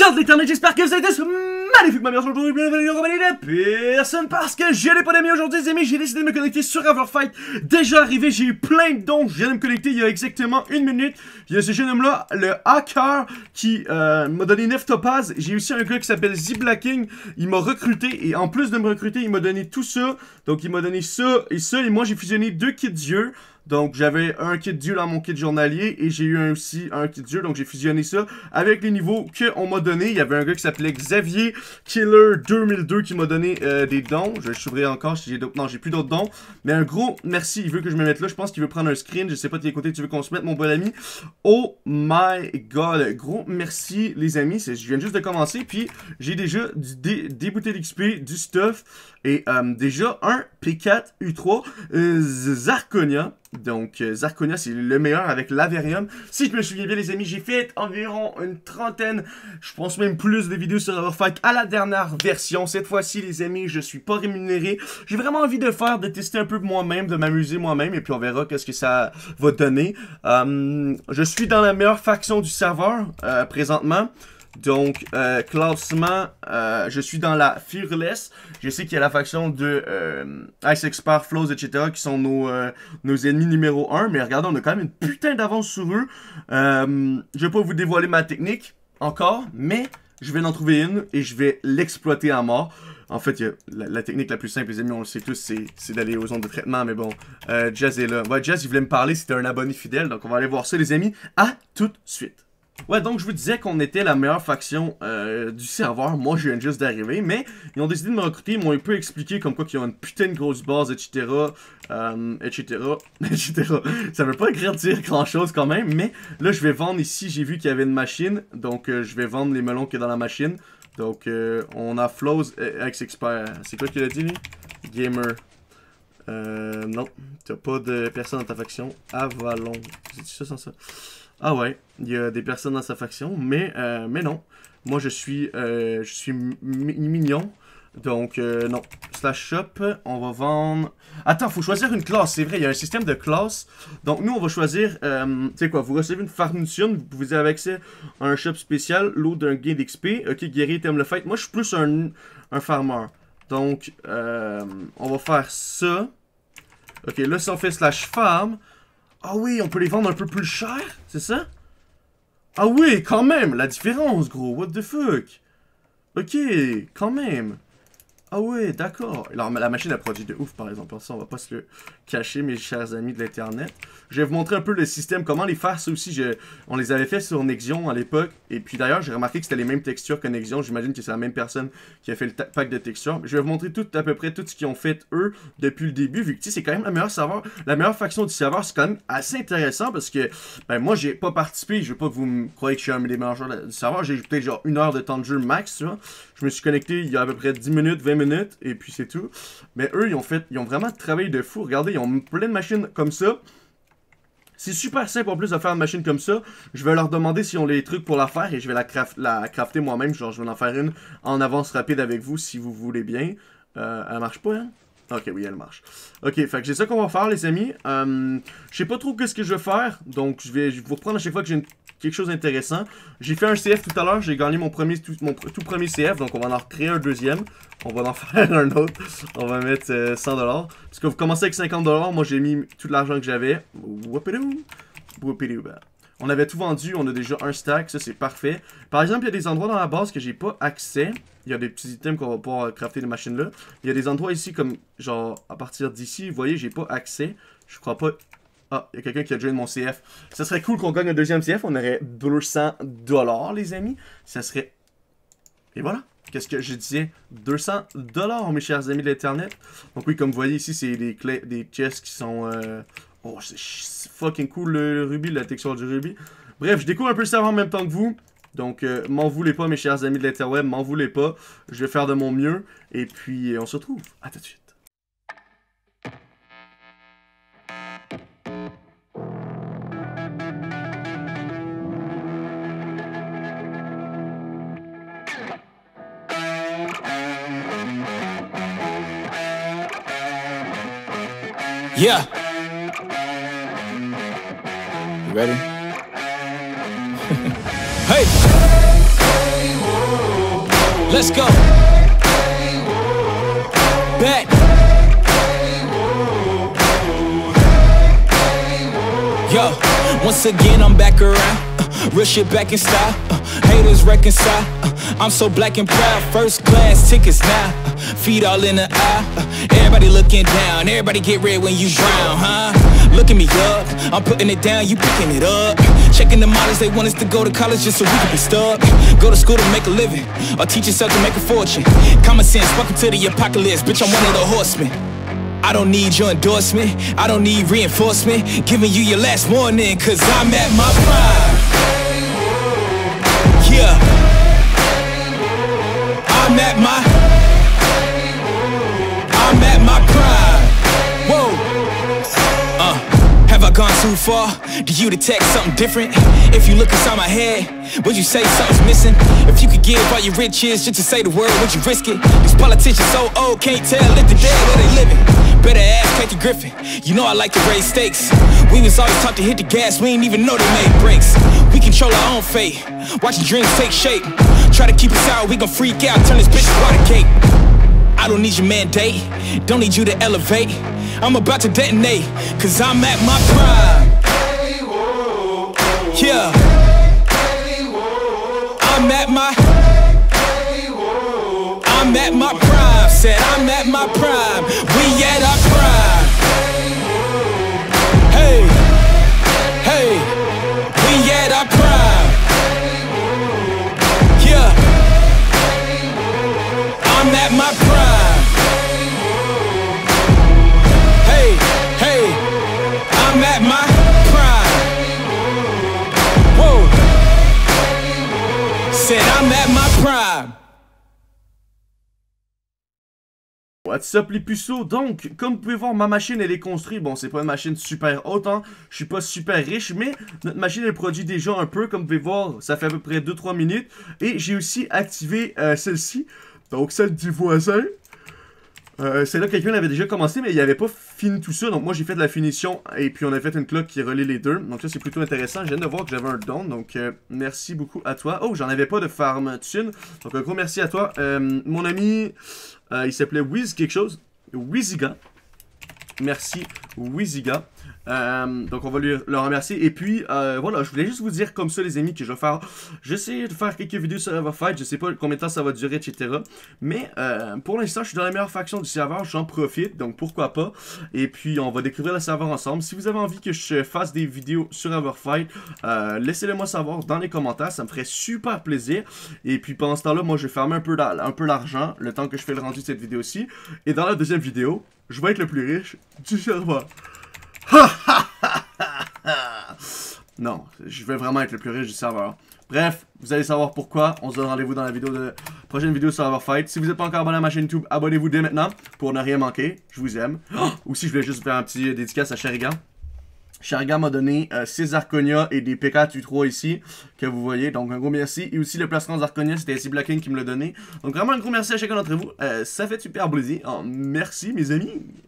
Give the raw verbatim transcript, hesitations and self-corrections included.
Garde l'éternel, j'espère que vous avez tous magnifiquement bien aujourd'hui, bienvenue en compagnie de personne parce que je n'ai pas d'amis aujourd'hui les amis, j'ai décidé de me connecter sur Everfight. Déjà arrivé, j'ai eu plein de dons, je viens de me connecter il y a exactement une minute. Il y a ce jeune homme là, le hacker, qui euh, m'a donné neuf topazes. J'ai aussi un gars qui s'appelle Z-Blacking, il m'a recruté et en plus de me recruter, il m'a donné tout ça. Donc il m'a donné ça et ça et moi j'ai fusionné deux kits d'yeux. Donc j'avais un kit d'yeux dans mon kit journalier et j'ai eu un, aussi un kit d'yeux, donc j'ai fusionné ça avec les niveaux qu'on m'a donné. Il y avait un gars qui s'appelait Xavier Killer deux mille deux qui m'a donné euh, des dons. Je vais s'ouvrir encore si j'ai d'autres. Non, j'ai plus d'autres dons. Mais un gros merci, il veut que je me mette là. Je pense qu'il veut prendre un screen. Je sais pas de quel côté tu veux qu'on se mette, mon bon ami. Oh my god, gros merci les amis. Je viens juste de commencer. Puis j'ai déjà du, des, des bouteilles d'X P, du stuff et euh, déjà un P quatre U trois euh, Zarconia. Donc, euh, Zarconia, c'est le meilleur avec l'Averium. Si je me souviens bien, les amis, j'ai fait environ une trentaine, je pense même plus de vidéos sur Everfight à la dernière version. Cette fois-ci, les amis, je suis pas rémunéré. J'ai vraiment envie de faire, de tester un peu moi-même, de m'amuser moi-même, et puis on verra qu'est-ce que ça va donner. Euh, je suis dans la meilleure faction du serveur, euh, présentement. Donc, euh, classement, euh, je suis dans la Fearless. Je sais qu'il y a la faction de euh, Ice Expert, Flows, et cetera qui sont nos, euh, nos ennemis numéro un. Mais regardez, on a quand même une putain d'avance sur eux. Euh, je vais pas vous dévoiler ma technique encore, mais je vais en trouver une et je vais l'exploiter à mort. En fait, il y a la, la technique la plus simple, les amis, on le sait tous, c'est d'aller aux zones de traitement. Mais bon, euh, Jazz est là. Ouais, Jazz, il voulait me parler, c'était un abonné fidèle. Donc, on va aller voir ça, les amis. À tout de suite. Ouais, donc je vous disais qu'on était la meilleure faction euh, du serveur. Moi, je viens juste d'arriver, mais ils ont décidé de me recruter. Ils m'ont un peu expliqué comme quoi qu'ils ont une putain de grosse base, et cetera. Euh, et cetera. et cetera. Ça veut pas dire grand chose quand même, mais là, je vais vendre ici. J'ai vu qu'il y avait une machine, donc euh, je vais vendre les melons qu'il y a dans la machine. Donc, euh, on a Flows X Expert. C'est quoi qu'il a dit, lui? Gamer. Euh, non, t'as pas de personne dans ta faction. Avalon. C'est ça sans ça? Ah ouais, il y a des personnes dans sa faction, mais euh, mais non. Moi, je suis euh, je suis mignon. Donc, euh, non. Slash shop, on va vendre... Attends, faut choisir une classe, c'est vrai, il y a un système de classe. Donc, nous, on va choisir... Euh, tu sais quoi, vous recevez une farmation, vous avez accès à un shop spécial, l'eau d'un gain d'X P. Ok, guerrier, t'aimes le fight. Moi, je suis plus un, un farmer. Donc, euh, on va faire ça. Ok, là, si on fait slash farm... Ah oui, on peut les vendre un peu plus cher, c'est ça? Ah oui, quand même, la différence, gros, what the fuck? Ok, quand même. Ah ouais, d'accord. Alors, la machine a produit de ouf, par exemple. Ça, on va pas se le cacher, mes chers amis de l'Internet. Je vais vous montrer un peu le système, comment les faire. Ça aussi, je... on les avait fait sur Nexion à l'époque. Et puis d'ailleurs, j'ai remarqué que c'était les mêmes textures que Nexion. J'imagine que c'est la même personne qui a fait le pack de textures. Je vais vous montrer tout, à peu près tout ce qu'ils ont fait, eux, depuis le début. Vu que c'est quand même la meilleure serveur, la meilleure faction du serveur. C'est quand même assez intéressant parce que, ben, moi, j'ai pas participé. Je veux pas que vous me croyez que je suis un des meilleurs joueurs du serveur. J'ai peut-être genre une heure de temps de jeu max, tu vois. Je me suis connecté il y a à peu près dix minutes, vingt minutes, et puis c'est tout. Mais eux, ils ont fait, ils ont vraiment travaillé de fou. Regardez, ils ont plein de machines comme ça. C'est super simple en plus de faire une machine comme ça. Je vais leur demander s'ils ont les trucs pour la faire et je vais la, craft, la crafter moi-même. Genre, je vais en faire une en avance rapide avec vous si vous voulez bien. Euh, elle marche pas, hein? Ok, oui, elle marche. Ok, fait que c'est ça qu'on va faire, les amis. Euh, je sais pas trop qu'est-ce que je vais faire. Donc, je vais, je vais vous reprendre à chaque fois que j'ai quelque chose d'intéressant. J'ai fait un C F tout à l'heure. J'ai gagné mon premier, tout, mon tout premier C F. Donc, on va en recréer un deuxième. On va en faire un autre. On va mettre euh, cent dollars. Parce que vous commencez avec cinquante dollars. Moi, j'ai mis tout l'argent que j'avais. Whoopidoo. Whoopidoo. On avait tout vendu, on a déjà un stack, ça c'est parfait. Par exemple, il y a des endroits dans la base que j'ai pas accès. Il y a des petits items qu'on va pouvoir crafter les machines là. Il y a des endroits ici comme, genre, à partir d'ici, vous voyez, j'ai pas accès. Je crois pas... Ah, il y a quelqu'un qui a joint mon C F. Ça serait cool qu'on gagne un deuxième C F, on aurait deux cents dollars, les amis. Ça serait... Et voilà. Qu'est-ce que je disais? deux cents dollars, mes chers amis de l'Internet. Donc oui, comme vous voyez ici, c'est des clés, des chests qui sont... Euh... Oh, c'est fucking cool le rubis, la texture du rubis. Bref, je découvre un peu le serveur en même temps que vous. Donc, euh, m'en voulez pas, mes chers amis de l'interweb, m'en voulez pas. Je vais faire de mon mieux. Et puis, on se retrouve. À tout de suite. Yeah. You ready? Hey. Let's go. Back. Yo, once again I'm back around. Uh, real shit back in style. Uh, haters reconcile. Uh, I'm so black and proud. First class tickets now. Uh, feet all in the eye. Uh, everybody looking down. Everybody get red when you drown, huh? Look at me up. I'm putting it down. You picking it up. Checking the models. They want us to go to college just so we can be stuck. Go to school to make a living, or teach yourself to make a fortune. Common sense. Welcome to the apocalypse. Bitch, I'm one of the horsemen. I don't need your endorsement, I don't need reinforcement, giving you your last warning, cause I'm at my prime. Yeah, I'm at my, I'm at my prime. Whoa, uh, have I gone too far? Do you detect something different? If you look inside my head, would you say something's missing? If you could give all your riches just to say the word, would you risk it? These politicians so old, can't tell if the dead where they living. Better ask Kathy Griffin, you know I like to raise stakes. We was always taught to hit the gas, we ain't even know they made breaks. We control our own fate, watching dreams take shape. Try to keep us out, we gon' freak out, turn this bitch to water cake. I don't need your mandate, don't need you to elevate. I'm about to detonate, cause I'm at my prime. Yeah, I'm at my, I'm at my prime. Said I'm at my prime. We at our prime. Hey, hey, we at our prime. Yeah, I'm at my prime. Hey, hey, I'm at my prime. Whoa, said I'm at my prime. What's up les puceaux? Donc, comme vous pouvez voir, ma machine elle est construite. Bon, c'est pas une machine super haute, hein. Je suis pas super riche, mais notre machine elle produit déjà un peu. Comme vous pouvez voir, ça fait à peu près deux trois minutes. Et j'ai aussi activé euh, celle-ci. Donc, celle du voisin. Euh, c'est là que quelqu'un avait déjà commencé, mais il avait pas fini tout ça. Donc, moi j'ai fait de la finition. Et puis, on a fait une cloque qui relie les deux. Donc, ça c'est plutôt intéressant. Je viens de voir que j'avais un don. Donc, euh, merci beaucoup à toi. Oh, j'en avais pas de farm thune. Donc, un gros merci à toi. Euh, mon ami. Euh, il s'appelait Wiz quelque chose. Wiziga. Merci Wiziga. Euh, donc on va lui, le remercier. Et puis euh, voilà, je voulais juste vous dire comme ça les amis que je vais faire. J'essaie de faire quelques vidéos sur Everfight. Je sais pas combien de temps ça va durer, et cetera. Mais euh, pour l'instant je suis dans la meilleure faction du serveur. J'en profite, donc pourquoi pas. Et puis on va découvrir le serveur ensemble. Si vous avez envie que je fasse des vidéos sur Everfight, euh, laissez-le moi savoir dans les commentaires. Ça me ferait super plaisir. Et puis pendant ce temps là, moi je vais fermer un peu l'argent le temps que je fais le rendu de cette vidéo-ci. Et dans la deuxième vidéo, je vais être le plus riche du serveur. Non, je vais vraiment être le plus riche du serveur. Bref, vous allez savoir pourquoi. On se donne rendez-vous dans la vidéo de prochaine vidéo sur Everfight. Si vous n'êtes pas encore abonné à ma chaîne YouTube, abonnez-vous dès maintenant pour ne rien manquer. Je vous aime. Oh, aussi, je voulais juste faire un petit dédicace à Sharigan. Sharigan m'a donné euh, six Arconia et des P K U trois ici, que vous voyez. Donc, un gros merci. Et aussi, le placement d'Arconia, c'était ici Blacking qui me l'a donné. Donc, vraiment, un gros merci à chacun d'entre vous. Euh, ça fait super plaisir. Oh, merci, mes amis.